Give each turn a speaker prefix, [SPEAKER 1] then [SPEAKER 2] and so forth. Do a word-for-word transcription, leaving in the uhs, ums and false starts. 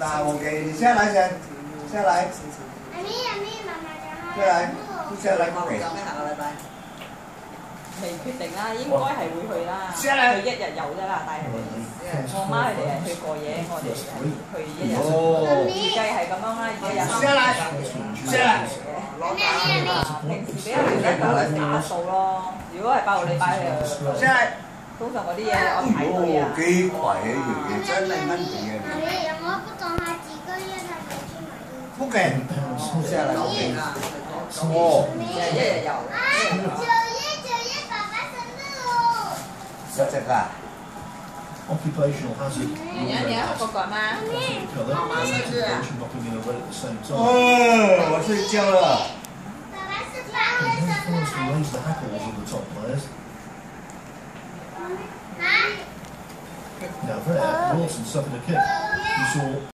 [SPEAKER 1] 嗱，我給你下來先，下來。
[SPEAKER 2] 阿咪阿咪，媽媽就
[SPEAKER 1] 下來，下來
[SPEAKER 3] 我
[SPEAKER 1] 給。
[SPEAKER 3] 有咩下個禮拜？
[SPEAKER 4] 未決定啦，應該係會去啦。
[SPEAKER 1] 下來。
[SPEAKER 4] 佢一日遊啫啦，帶佢哋。我媽佢哋係去過夜，我哋係去一日。
[SPEAKER 1] 哦。
[SPEAKER 4] 預計係咁樣啦，一日。
[SPEAKER 1] 下來，下來。
[SPEAKER 4] 平時比較少得講打數咯，如果係八號禮拜誒，
[SPEAKER 1] 下來。
[SPEAKER 4] 通常嗰啲嘢我睇到啊。
[SPEAKER 1] 幾貴啊條嘢，真係蚊嚟嘅。
[SPEAKER 2] 阿咪，我不懂他幾個月他才去買的。
[SPEAKER 1] 不給。下來。
[SPEAKER 4] 哦。一日遊。
[SPEAKER 2] 啊，九月九月爸爸生日哦。
[SPEAKER 1] 食食啊？
[SPEAKER 5] Occupational hazard.
[SPEAKER 4] 你要你要嗰個嗎？
[SPEAKER 5] Colour. Occupation not being in a well at the same
[SPEAKER 1] 哦，
[SPEAKER 5] time.
[SPEAKER 1] 我睡覺了。
[SPEAKER 2] 爸爸是八月生日。
[SPEAKER 5] Forced to raise the hackles of the top players.
[SPEAKER 2] 啊？
[SPEAKER 5] Now there, Wilson suffered a kick. You saw